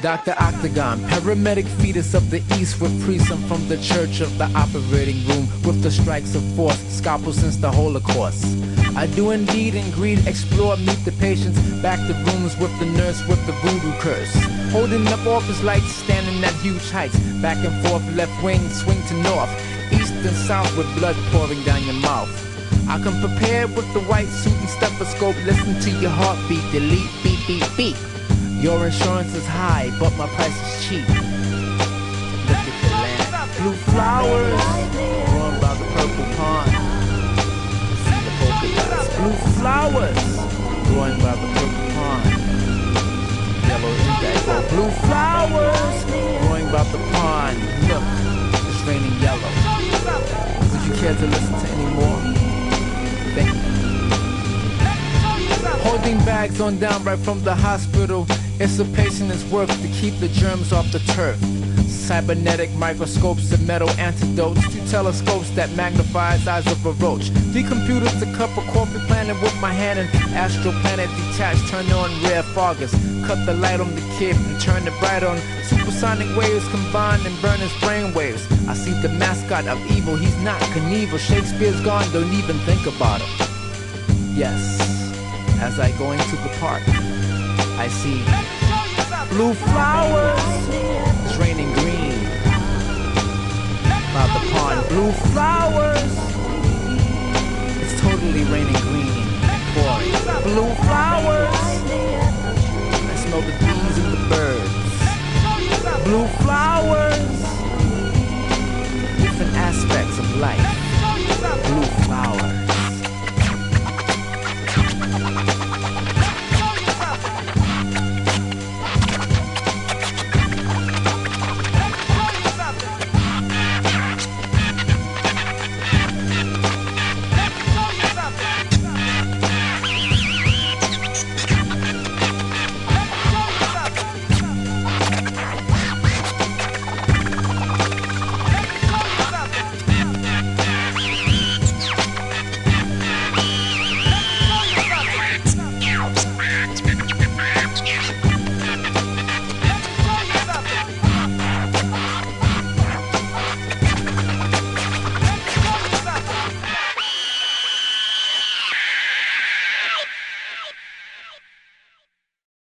Dr. Octagon, paramedic fetus of the east with priests. I'm from the church of the operating room with the strikes of force, scalpel since the Holocaust. I do indeed and greed, explore, meet the patients, back the rooms with the nurse with the voodoo curse. Holding up office lights, standing at huge heights, back and forth, left wing, swing to north, east and south with blood pouring down your mouth. I come prepared with the white suit and stethoscope, listen to your heartbeat, delete, beep, beep, beep. Your insurance is high, but my price is cheap. Look at the land, blue flowers, growing by the purple pond. See the polka dots, blue flowers, growing by the purple pond. Yellow indigo, blue flowers, growing by the pond. Look, it's raining yellow. Would you care to listen to any more? Thank you. Holding bags on down right from the hospital. It's a patient's work to keep the germs off the turf. Cybernetic microscopes and metal antidotes to telescopes that magnifies eyes of a roach. Decomputers, a cup of coffee planted with my hand and astral planet detached, turn on rare foggers. Cut the light on the kid and turn it bright on. Supersonic waves combine and burn his brain waves. I see the mascot of evil, he's not Knievel. Shakespeare's gone, don't even think about him. Yes, as I go into the park, I see blue flowers, it's raining green by the pond. Blue flowers, it's totally raining green and pouring. Blue flowers, I smell the bees and the birds. Blue flowers, different aspects of life. Blue flowers.